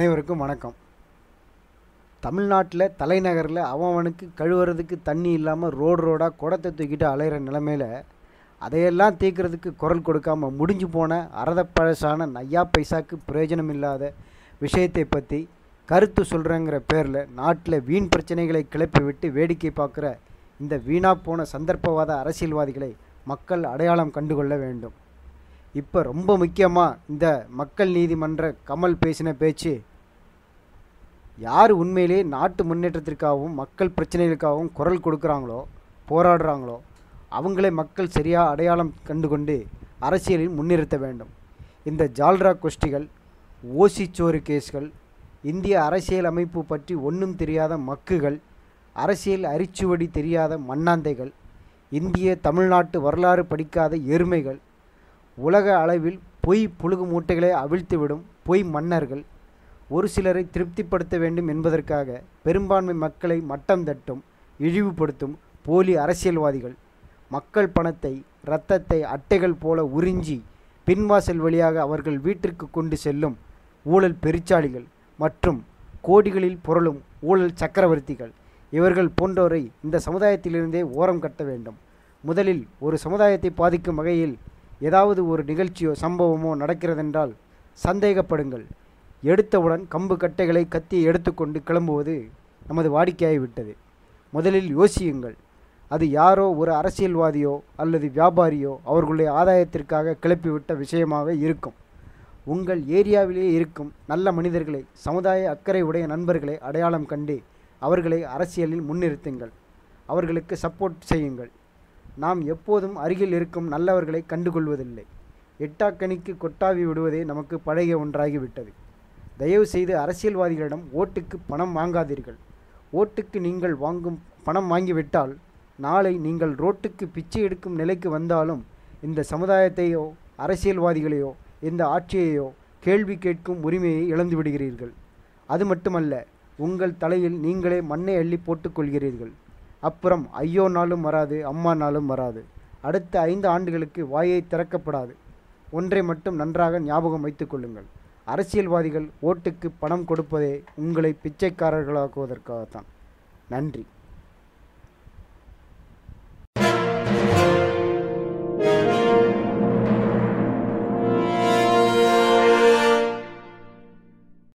அனைவருக்கும் வணக்கம். தமிழ்நாட்டில் தலைநகரில் அவனுக்கு கழுவுறதுக்கு தண்ணி இல்லாமல் ரோடாக குடத்தை தூக்கிட்டு அலையிற நிலைமையில் அதையெல்லாம் தீர்க்கறதுக்கு குரல் கொடுக்காமல் முடிஞ்சு போன அறதப்பழசான நையா பைசாக்கு பிரயோஜனம் இல்லாத விஷயத்தை பற்றி கருத்து சொல்கிறேங்கிற பேரில் நாட்டில் வீண் பிரச்சனைகளை கிளப்பி விட்டு வேடிக்கை பார்க்குற இந்த வீணாக போன சந்தர்ப்பவாத அரசியல்வாதிகளை மக்கள் அடையாளம் கண்டுகொள்ள வேண்டும். இப்போ ரொம்ப முக்கியமாக இந்த மக்கள் நீதிமன்ற கமல் பேசின பேச்சு, யார் உண்மையிலே நாட்டு முன்னேற்றத்திற்காகவும் மக்கள் பிரச்சனைகளுக்காகவும் குரல் கொடுக்குறாங்களோ போராடுறாங்களோ அவங்களே மக்கள் சரியாக அடையாளம் கண்டுகொண்டு அரசியலில் முன்னிறுத்த வேண்டும். இந்த ஜால்ரா கோஷ்டிகள், ஓசிச்சோறு கேஸ்கள், இந்திய அரசியல் அமைப்பு பற்றி ஒன்றும் தெரியாத மக்குகள், அரசியல் அரிச்சுவடி தெரியாத மண்ணாந்தைகள், இந்திய தமிழ்நாட்டு வரலாறு படிக்காத எருமைகள், உலக அளவில் பொய் புழுகு மூட்டைகளை அவிழ்த்துவிடும் பொய் மன்னர்கள், ஒரு சிலரை திருப்திப்படுத்த வேண்டும் என்பதற்காக பெரும்பான்மை மக்களை மட்டம் தட்டும் இழிவுபடுத்தும் போலி அரசியல்வாதிகள், மக்கள் பணத்தை இரத்தத்தை அட்டைகள் போல உறிஞ்சி பின்வாசல் வழியாக அவர்கள் வீட்டிற்கு கொண்டு செல்லும் ஊழல் பெருச்சாளிகள் மற்றும் கோடிகளில் புரளும் ஊழல் சக்கரவர்த்திகள், இவர்கள் போன்றோரை இந்த சமுதாயத்திலிருந்தே ஓரம் கட்ட வேண்டும். முதலில் ஒரு சமுதாயத்தை பாதிக்கும் வகையில் ஏதாவது ஒரு நிகழ்ச்சியோ சம்பவமோ நடக்கிறதென்றால் சந்தேகப்படுங்கள். எடுத்தவுடன் கம்பு கட்டைகளை கத்தியை எடுத்துக்கொண்டு கிளம்புவது நமது வாடிக்கையாகிவிட்டது. முதலில் யோசியுங்கள். அது யாரோ ஒரு அரசியல்வாதியோ அல்லது வியாபாரியோ அவர்களுடைய ஆதாயத்திற்காக கிளப்பிவிட்ட விஷயமாக இருக்கும். உங்கள் ஏரியாவிலேயே இருக்கும் நல்ல மனிதர்களை, சமுதாய அக்கறை உடைய நண்பர்களை அடையாளம் கண்டு அவர்களை அரசியலில் முன்னிறுத்துங்கள். அவர்களுக்கு சப்போர்ட் செய்யுங்கள். நாம் எப்போதும் அருகில் இருக்கும் நல்லவர்களை கண்டுகொள்வதில்லை. எட்டாக்கணிக்கு கொட்டாவி விடுவதே நமக்கு பழகிய ஒன்றாகிவிட்டது. தயவு செய்து அரசியல்வாதிகளிடம் ஓட்டுக்கு பணம் வாங்காதீர்கள். ஓட்டுக்கு நீங்கள் வாங்கும் பணம் வாங்கிவிட்டால் நாளை நீங்கள் ரோட்டுக்கு பிச்சை எடுக்கும் நிலைக்கு வந்தாலும் இந்த சமுதாயத்தையோ அரசியல்வாதிகளையோ இந்த ஆட்சியையோ கேள்வி கேட்கும் உரிமையை இழந்து விடுகிறீர்கள். அது மட்டுமல்ல, உங்கள் தலையில் நீங்களே மண்ணை அள்ளி போட்டுக்கொள்கிறீர்கள். அப்புறம் ஐயோ நாளும் வராது, அம்மா நாளும் வராது. அடுத்த 5 ஆண்டுகளுக்கு வாயை திறக்கப்படாது. ஒன்றை மட்டும் நன்றாக ஞாபகம் வைத்து கொள்ளுங்கள். அரசியல்வாதிகள் ஓட்டுக்கு பணம் கொடுப்பதே உங்களை பிச்சைக்காரர்களாக்குவதற்காகத்தான். நன்றி.